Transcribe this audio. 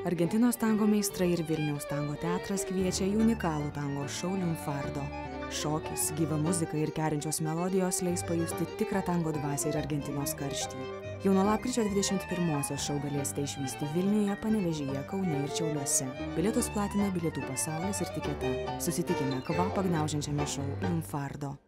Argentinos tango meistrai ir Vilniaus tango teatras kviečia į unikalų tango šou Lunfardo. Šokis, gyva muzika ir kerinčios melodijos leis pajusti tikrą tango dvasią ir Argentinos karštį. Jau nuo lapkričio 21-osios šou galėsite išvysti Vilniuje, Panevėžyje, Kaune ir Šiauliuose. Bilietus platina Bilietų pasaulis ir Tiketa. Susitikime kvapą gniaužiančiame šou Lunfardo.